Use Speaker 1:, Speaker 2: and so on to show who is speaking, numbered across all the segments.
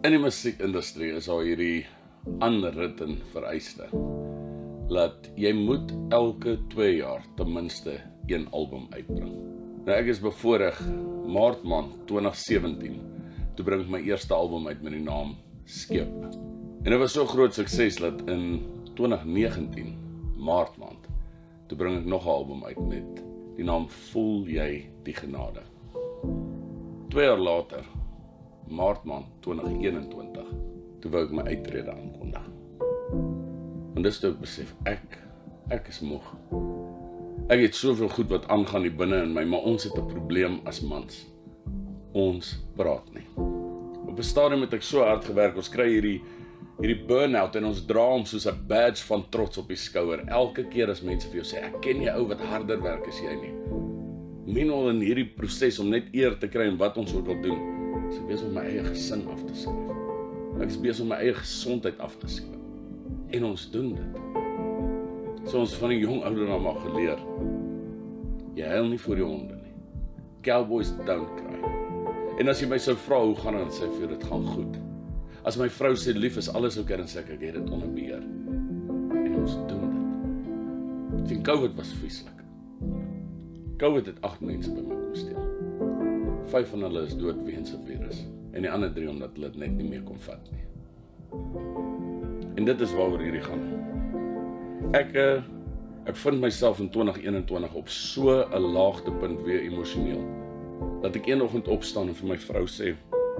Speaker 1: In die musiekindustrie is al hierdie unwritten vereiste dat jy moet elke 2 jaar ten minste 1 album uitbring. Nou ek is bevoorreg Maart maand 2017, toe bring ek my eerste album uit met die naam Skep. En dit was so groot sukses dat in 2019, Maart maand, toe bring ek nog 'n album uit met die naam Voel jy die genade. 2 jaar later, Maart maand 2021, toe wou ek my uittrede aankondig. En dis toe ek besef, ek is moeg. Ek het soveel goed wat aangaan hier binne in my, maar ons het 'n probleem as mans. Ons praat nie. Op 'n stadium het ek so hard gewerk, ons kry hierdie burn-out en ons dra hom soos 'n badge van trots op die skouer. Elke keer as mense vir jou sê, ek ken jy ou wat harder werk as jy nie. Meanwhile in hierdie proses om net eer te kry en wat ons ook wil doen, is ek besig om my eie gesin af te skryf. Ek is besig om my eie gesondheid af te skryf. En ons doen dit. So ons van die jong ouderdom al geleer, jy huil nie vir jou honde nie. Cowboys don't cry. En as jy my sou vra hoe gaan dit, dan sê ek vir jou, dit gaan goed. As my vrou sê lief is alles oké, dan sê ek het dit onder beheer. En ons doen dit. Ek sien COVID was vieslik. COVID het 8 mense by my kom steel. 5 van hulle is dood weens 'n virus. En die ander 3 omdat hulle dit net nie meer kon vat nie. En dit is waaroor hierdie gaan. Ek vind myself in 2021 op so 'n laagtepunt weer emosioneel, dat ek eenoggend opstaan en vir my vrou sê,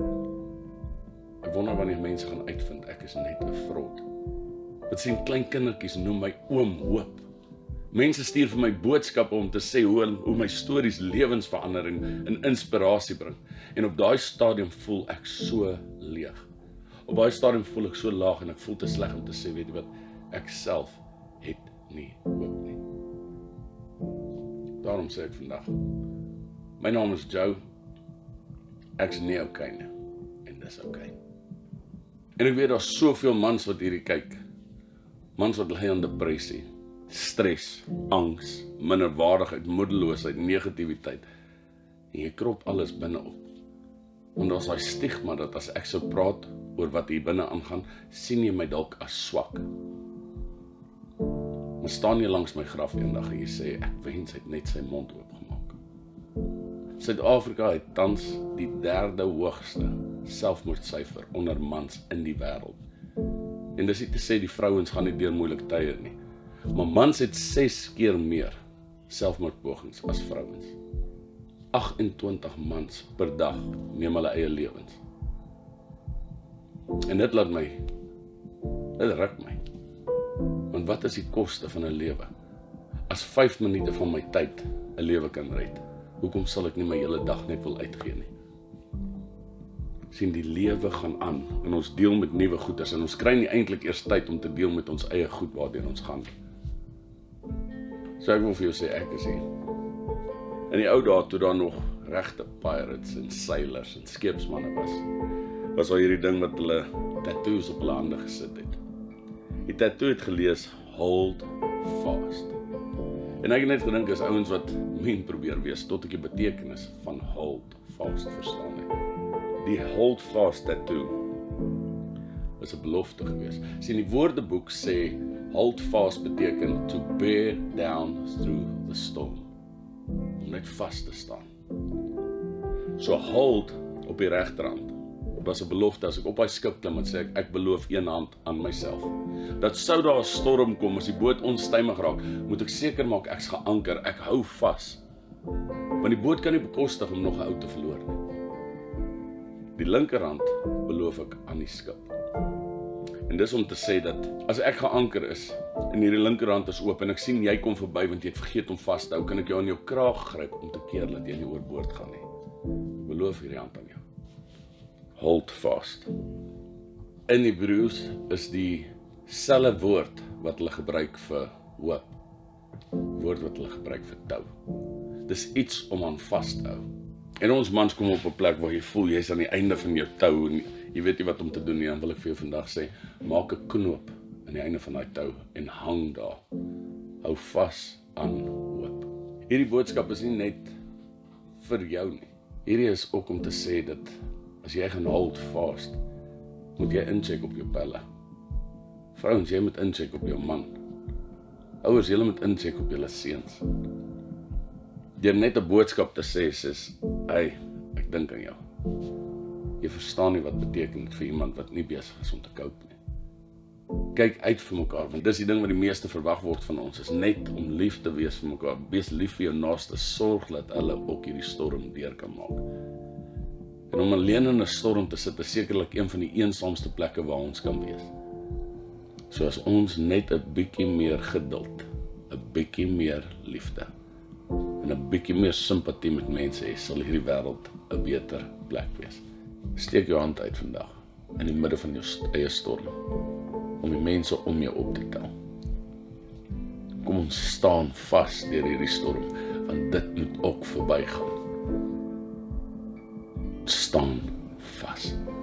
Speaker 1: ek wonder wanneer mense gaan uitvind, ek is net 'n vrot. Wat sien klein kindertjies noem my oom hoop. Mense stuur vir my boodskappe om te sê hoe my stories lewens verander en inspirasie bring. En op daai stadium voel ek so leeg. Op daai stadium voel ek so laag en ek voel te sleg om te sê, weet jy wat, ek self het nie hoop nie. Daarom sê ek vandag, my naam is Joe, ek's nie okey nie, en dis okey. En ek weet daar's soveel mans wat hierdie kyk, mans wat ly aan depressie, stres, angs, minderwaardigheid, moedeloosheid, negativiteit, en jy krop alles binne op. Want daar's daai stigma dat as ek sou praat oor wat hier binne aangaan, sien jy my dalk as swak. Maar staan jy langs my graf eendag en jy sê, ek wens hy het net sy mond oopgemaak. Suid-Afrika het tans die 3de hoogste selfmoordsyfer onder mans in die wêreld. En dis nie te sê die vrouens gaan nie deur moeilike tye nie. Maar mans het 6 keer meer selfmoordpogings as vrouens. 28 mans per dag neem hulle eie lewens. En dit ruk my. Want wat is die koste van 'n lewe? As 5 minute van my tyd 'n lewe kan red, hoekom sal ek nie my hele dag net wil uitgee nie? Sien, die lewe gaan aan en ons deel met nuwe goeders en ons kry nie eintlik eers tyd om te deel met ons eie goed waardeur ons gaan. So ek wil vir jou sê, ek is hier. In die ou dae toe daar nog regte pirates en sailors en skeepsmanne was al hierdie ding wat hulle tattoos op hulle hande gesit het. Die tattoo het gelees, hold fast. En ek het net gedink is ouens wat min probeer wees, tot ek die betekenis van hold fast verstaan het. Die hold fast tattoo is 'n belofte gewees. Sien, die woordeboek sê, hold fast beteken to bear down through the storm. Om net vas te staan. So hold op die regterhand was 'n belofte as ek op daai skip klim en sê ek beloof een hand aan myself. Dat sou daar 'n storm kom as die boot onstuimig raak, moet ek seker maak ek's geanker, ek hou vas. Want die boot kan nie bekostig om nog 'n ou te verloor nie. Die linkerhand beloof ek aan die skip. En dis om te sê dat as ek geanker is en hierdie linkerhand is oop en ek sien jy kom verby want jy het vergeet om vas te hou, kan ek jou aan jou kraag gryp om te keer dat jy nie oorboord gaan nie. Ek beloof hierdie hand aan jou. Hold fast. In Hebreëus is die selfe woord wat hulle gebruik vir hoop. Woord wat hulle gebruik vir tou. Dis iets om aan vas te hou. En ons mans kom op 'n plek waar jy voel jy's aan die einde van jou tou en jy weet nie wat om te doen nie. Dan wil ek vir jou vandag sê, maak 'n knoop aan die einde van daai tou en hang daar. Hou vas aan hoop. Hierdie boodskap is nie net vir jou nie. Hierdie is ook om te sê dat as jy gaan hold fast, moet jy incheck op jou pelle. Vrouens, jy moet incheck op jou man. Ouers, julle moet incheck op julle seuns. Deur net 'n boodskap te sê, sis, hey, ek dink aan jou. Jy verstaan nie wat beteken dit vir iemand wat nie besig is om te cope nie. Kyk uit vir mekaar, want dis die ding wat die meeste verwag word van ons, is net om lief te wees vir mekaar. Wees lief vir jou naaste, sorg dat hulle ook hierdie storm deur kan maak. En om alleen in 'n storm te sit, is sekerlik een van die eensaamste plekke waar ons kan wees. So as ons net 'n bietjie meer geduld, 'n bietjie meer liefde en 'n bietjie meer simpatie met mense hê, sal hierdie wêreld 'n beter plek wees. Steek jou hand uit vandag in die midde van jou eie storm om die mense om jou op te tel. Kom ons staan vas deur hierdie storm, want dit moet ook verbygaan. Staan vas.